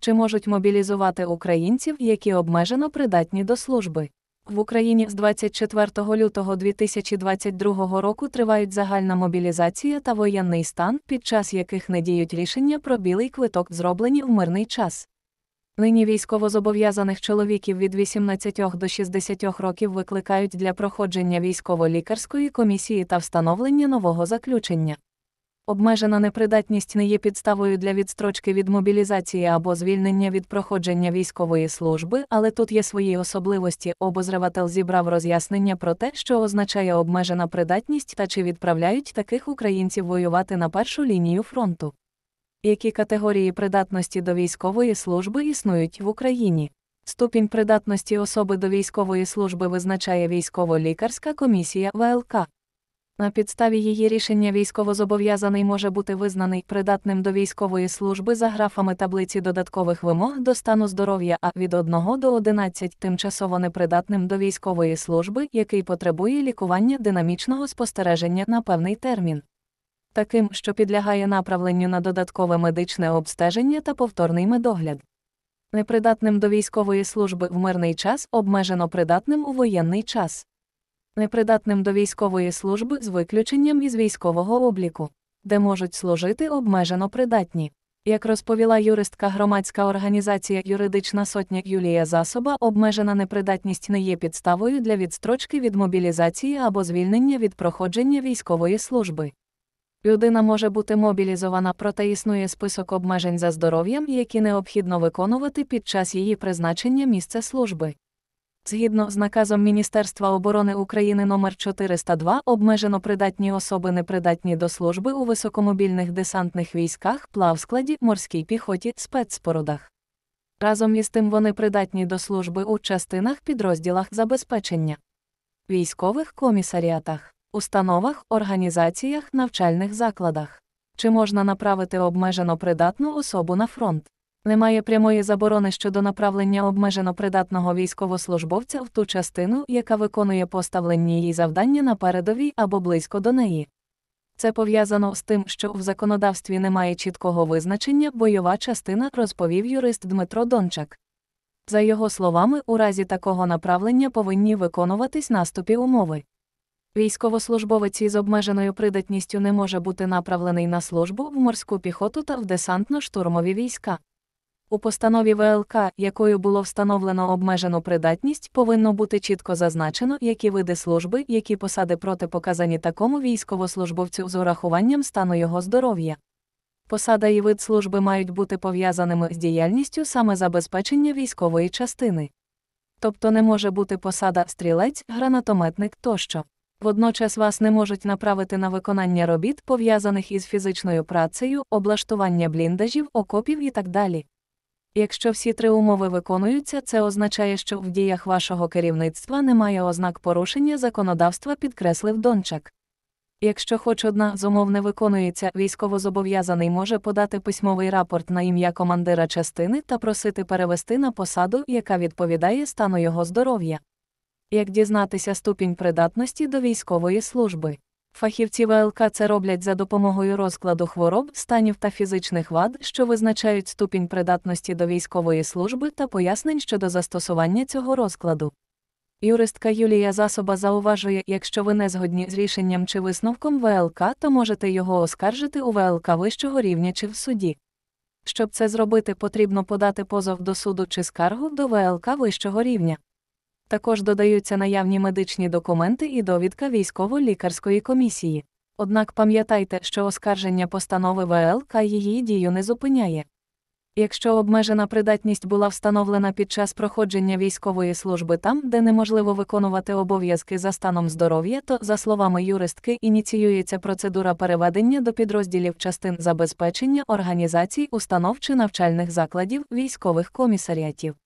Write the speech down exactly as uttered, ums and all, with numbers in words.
Чи можуть мобілізувати українців, які обмежено придатні до служби? В Україні з двадцять четвертого лютого дві тисячі двадцять другого року тривають загальна мобілізація та воєнний стан, під час яких не діють рішення про білий квиток, зроблені в мирний час. Нині військовозобов'язаних чоловіків від вісімнадцяти до шістдесяти років викликають для проходження військово-лікарської комісії та встановлення нового заключення. Обмежена непридатність не є підставою для відстрочки від мобілізації або звільнення від проходження військової служби, але тут є свої особливості. Обозреватель зібрав роз'яснення про те, що означає обмежена придатність та чи відправляють таких українців воювати на першу лінію фронту. Які категорії придатності до військової служби існують в Україні? Ступінь придатності особи до військової служби визначає військово-лікарська комісія В Л К. На підставі її рішення військовозобов'язаний може бути визнаний придатним до військової служби за графами таблиці додаткових вимог до стану здоров'я, а від одного до одинадцяти тимчасово непридатним до військової служби, який потребує лікування динамічного спостереження на певний термін. Таким, що підлягає направленню на додаткове медичне обстеження та повторний медогляд. Непридатним до військової служби в мирний час, обмежено придатним у воєнний час. Непридатним до військової служби з виключенням із військового обліку, де можуть служити обмежено придатні. Як розповіла юристка громадська організація «Юридична сотня» Юлія Засоба, обмежена непридатність не є підставою для відстрочки від мобілізації або звільнення від проходження військової служби. Людина може бути мобілізована, проте існує список обмежень за здоров'ям, які необхідно виконувати під час її призначення місця служби. Згідно з наказом Міністерства оборони України номер чотириста два, обмежено придатні особи непридатні до служби у високомобільних десантних військах, плавскладі, морській піхоті, спецспорудах. Разом із тим вони придатні до служби у частинах, підрозділах забезпечення, військових комісаріатах, установах, організаціях, навчальних закладах. Чи можна направити обмежено придатну особу на фронт? Немає прямої заборони щодо направлення обмежено придатного військовослужбовця в ту частину, яка виконує поставлені їй завдання на передовій або близько до неї. Це пов'язано з тим, що в законодавстві немає чіткого визначення «бойова частина», розповів юрист Дмитро Дончак. За його словами, у разі такого направлення повинні виконуватись наступні умови. Військовослужбовець із обмеженою придатністю не може бути направлений на службу в морську піхоту та в десантно-штурмові війська. У постанові В Л К, якою було встановлено обмежену придатність, повинно бути чітко зазначено, які види служби, які посади протипоказані такому військовослужбовцю з урахуванням стану його здоров'я. Посада і вид служби мають бути пов'язаними з діяльністю саме забезпечення військової частини. Тобто не може бути посада стрілець, гранатометник тощо. Водночас вас не можуть направити на виконання робіт, пов'язаних із фізичною працею, облаштування бліндажів, окопів і так далі. Якщо всі три умови виконуються, це означає, що в діях вашого керівництва немає ознак порушення законодавства, підкреслив Дончак. Якщо хоч одна з умов не виконується, військовозобов'язаний може подати письмовий рапорт на ім'я командира частини та просити перевести на посаду, яка відповідає стану його здоров'я. Як дізнатися ступінь придатності до військової служби? Фахівці В Л К це роблять за допомогою розкладу хвороб, станів та фізичних вад, що визначають ступінь придатності до військової служби та пояснень щодо застосування цього розкладу. Юристка Юлія Засоба зауважує, якщо ви не згодні з рішенням чи висновком В Л К, то можете його оскаржити у В Л К вищого рівня чи в суді. Щоб це зробити, потрібно подати позов до суду чи скаргу до В Л К вищого рівня. Також додаються наявні медичні документи і довідка військово-лікарської комісії. Однак пам'ятайте, що оскарження постанови В Л К її дію не зупиняє. Якщо обмежена придатність була встановлена під час проходження військової служби там, де неможливо виконувати обов'язки за станом здоров'я, то, за словами юристки, ініціюється процедура переведення до підрозділів частин забезпечення, організацій, установ чи навчальних закладів, військових комісаріатів.